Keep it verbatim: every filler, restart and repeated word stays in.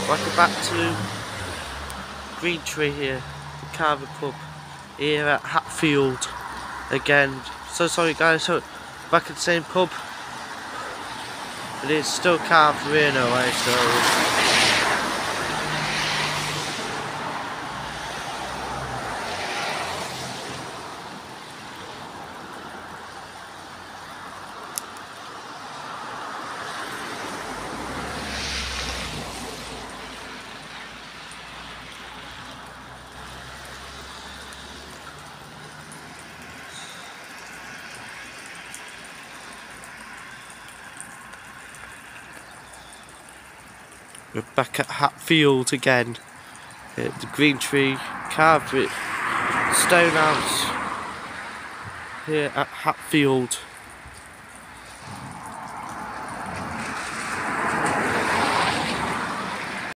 Welcome back to Green Tree here, the carvery pub here at Hatfield again. So sorry guys, so back at the same pub, but it's still carvery in a way, so we're back at Hatfield again, at the Green Tree Carvery Stone House here at Hatfield.